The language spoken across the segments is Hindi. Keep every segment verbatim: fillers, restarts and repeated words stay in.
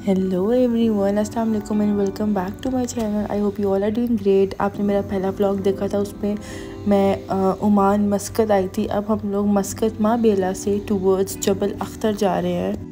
हेलो एवरीवन, अस्सलाम वालेकुम and welcome back to my channel. I hope you all are doing great. आपने मेरा पहला व्लॉग देखा था, उसमें मैं आ, ओमान मस्कत आई थी। अब हम लोग मस्कत माँ बेला से टूवर्ड्स जबल अख्तर जा रहे हैं।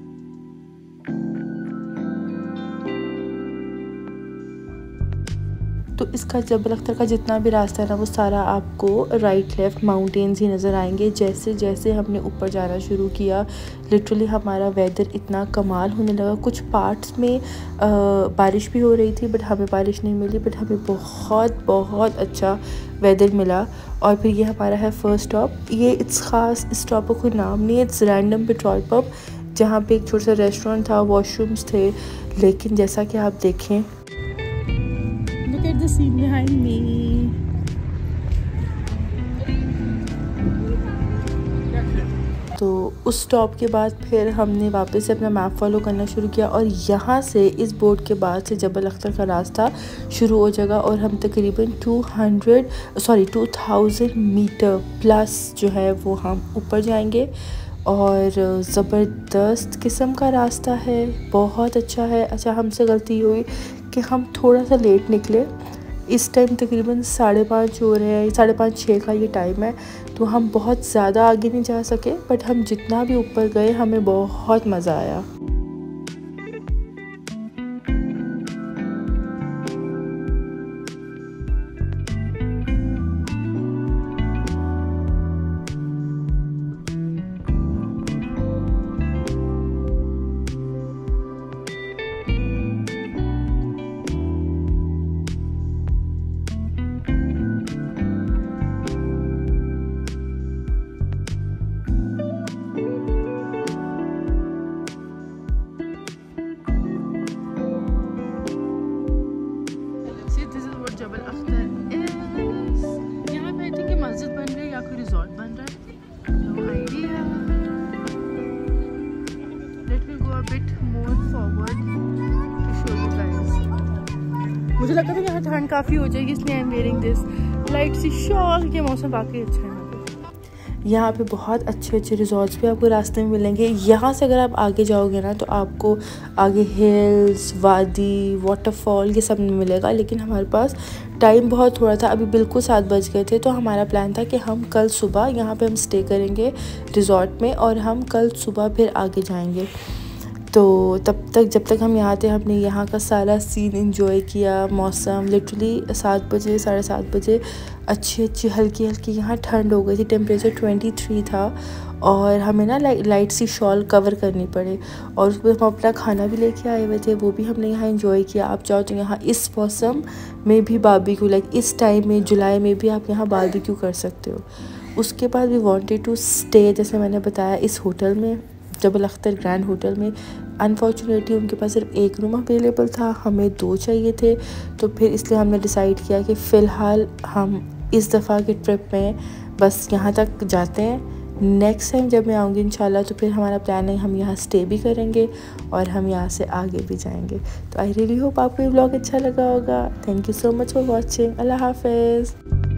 तो इसका जबल अख्तर का जितना भी रास्ता है ना, वो सारा आपको राइट लेफ़्ट माउंटेन्स ही नज़र आएंगे। जैसे जैसे हमने ऊपर जाना शुरू किया, लिटरली हमारा वेदर इतना कमाल होने लगा। कुछ पार्ट्स में आ, बारिश भी हो रही थी, बट हमें बारिश नहीं मिली, बट हमें बहुत बहुत अच्छा वेदर मिला। और फिर ये हमारा है फर्स्ट स्टॉप। ये इट्स ख़ास इस स्टॉप का कोई नाम नहीं है, इट्स रैंडम पेट्रोल पंप, जहाँ पे एक छोटा सा रेस्टोरेंट था, वॉशरूम्स थे। लेकिन जैसा कि आप देखें, look at the scene behind me. तो उस स्टॉप के बाद फिर हमने वापस से अपना मैप फॉलो करना शुरू किया, और यहाँ से इस बोर्ड के बाद से जबल अख्तर का रास्ता शुरू हो जाएगा। और हम तकरीबन दो सौ सॉरी दो हज़ार मीटर प्लस जो है वो हम ऊपर जाएंगे। और ज़बरदस्त किस्म का रास्ता है, बहुत अच्छा है। अच्छा, हमसे गलती हुई कि हम थोड़ा सा लेट निकले। इस टाइम तकरीबन साढ़े पाँच हो रहे हैं, साढ़े पाँच छः का ये टाइम है, तो हम बहुत ज़्यादा आगे नहीं जा सके। बट हम जितना भी ऊपर गए, हमें बहुत मज़ा आया। जबल अख्तर इज, यहाँ पे आई थिंक कि मस्जिद बन रही है या कोई रिजॉर्ट बन रहा है, no idea. Let me go a bit more forward to show you guys. मुझे लगता था यहाँ ठंड काफ़ी हो जाएगी, इसलिए I am wearing this light सी शॉल। ये मौसम वाकई अच्छा है। यहाँ पे बहुत अच्छे अच्छे रिजॉर्ट्स भी आपको रास्ते में मिलेंगे। यहाँ से अगर आप आगे जाओगे ना, तो आपको आगे हिल्स, वादी, वाटरफॉल, ये सब मिलेगा। लेकिन हमारे पास टाइम बहुत थोड़ा था, अभी बिल्कुल सात बज गए थे। तो हमारा प्लान था कि हम कल सुबह यहाँ पे हम स्टे करेंगे रिजॉर्ट में, और हम कल सुबह फिर आगे जाएंगे। तो तब तक जब तक हम यहाँ थे, हमने यहाँ का सारा सीन एंजॉय किया। मौसम लिटरली सात बजे साढ़े सात बजे अच्छी अच्छी हल्की हल्की यहाँ ठंड हो गई थी। टेम्परेचर तेईस था, और हमें ना लाइट लाइट सी शॉल कवर करनी पड़े। और उसमें हम अपना खाना भी लेके आए हुए थे, वो भी हमने यहाँ एंजॉय किया। आप चाहो तो यहाँ इस मौसम में भी बारबेक्यू, लाइक इस टाइम में जुलाई में भी आप यहाँ बारबेक्यू कर सकते हो। उसके बाद वी वांटेड टू स्टे, जैसे मैंने बताया, इस होटल में, जबल अख्तर ग्रैंड होटल में। अनफॉर्चुनेटली उनके पास सिर्फ एक रूम अवेलेबल था, हमें दो चाहिए थे। तो फिर इसलिए हमने डिसाइड किया कि फ़िलहाल हम इस दफ़ा के ट्रिप में बस यहाँ तक जाते हैं। नेक्स्ट टाइम जब मैं आऊँगी इंशाल्लाह, तो फिर हमारा प्लान है हम यहाँ स्टे भी करेंगे और हम यहाँ से आगे भी जाएंगे। तो आई रियली होप आपको ये व्लॉग अच्छा लगा होगा। Thank you so much for watching. अल्लाह हाफ़िज़।